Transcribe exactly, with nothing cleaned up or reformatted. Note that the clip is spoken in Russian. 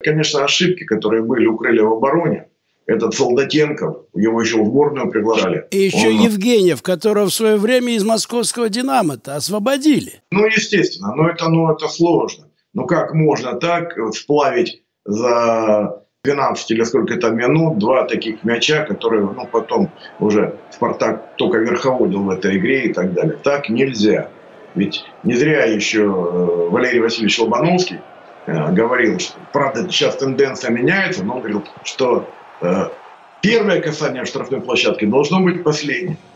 конечно, ошибки, которые были у Крылья в обороне. Этот Солдатенков, его еще в сборную приглашали. И еще Он... Евгеньев, которого в свое время из московского «Динамо»-то освободили. Ну, естественно, но это, ну, это сложно. Ну, как можно так сплавить за двенадцать или сколько-то минут два таких мяча, которые, ну, потом уже «Спартак» только верховодил в этой игре и так далее. Так нельзя. Ведь не зря еще Валерий Васильевич Лобановский э, говорил, что, правда, сейчас тенденция меняется, но он говорил, что э, первое касание штрафной площадки должно быть последним.